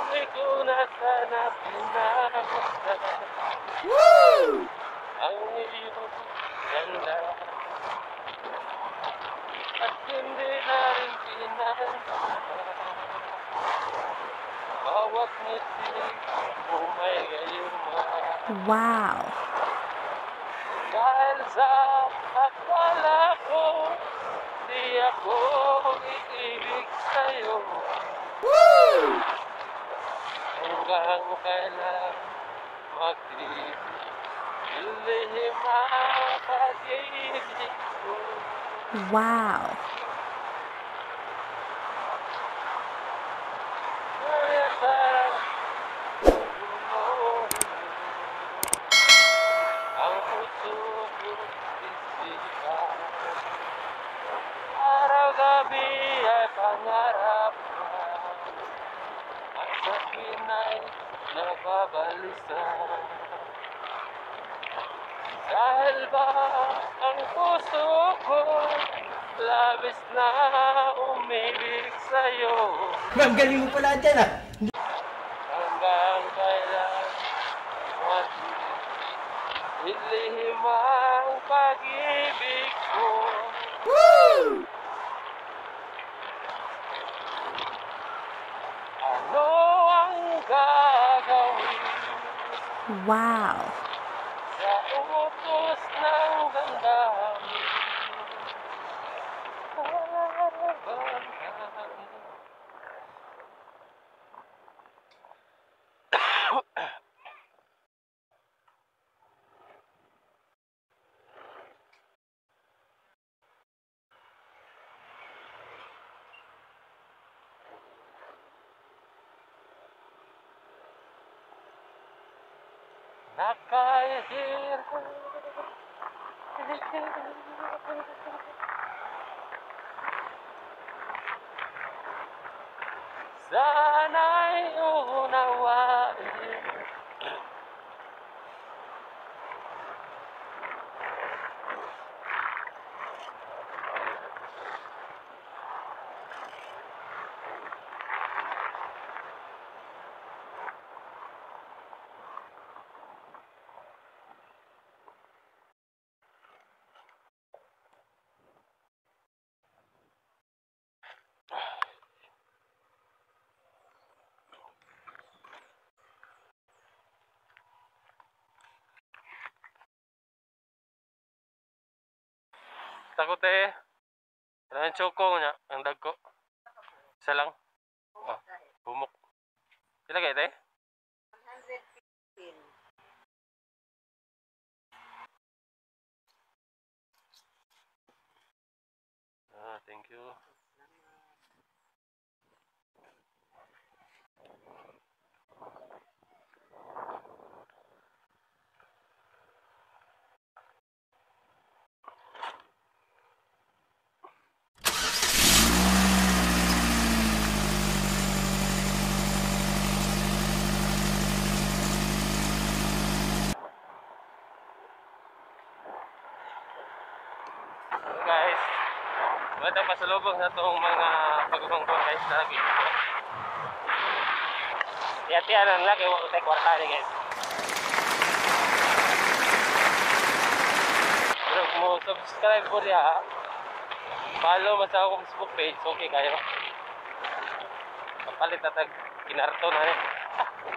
Di ko na sana pinamasdan ang iyong ganda. At hindi na rin pinansin bawat ngiti mo may gayuma. Wow! Dahil sa akala ko di ako iibig sa'yo. Hanggang kailan maglilihim ang pag-ibig ko. Wow! Kaya sarang mo ang puso ko isipan. Araw-gabi ay pangarap ka at sa pinay nababalisa. Dahil ba ang puso ko labis na umibig sa'yo. Ma'am, galing mo pala dyan ah. Hanggang kailan ilihim ang pag-ibig ko. Ano ang gagawin Wow! sa utos ng damdamin? Nakahirap sana'y unawain takot eh. Ano yung choco niya? Ang dagko. Isa lang. Oh, bumok. Sila kayo tayo? 115. Thank you. Guys, ito pasalubong sa itong mga pagubang-bang guys na lagi. Tiyan-tiyan lang lagi, huwag tayo kwarta niya guys. Pero kung mo subscribe po niya, follow mo sa akong Facebook page, okay kayo. Kapalit na tag kinarto na rin.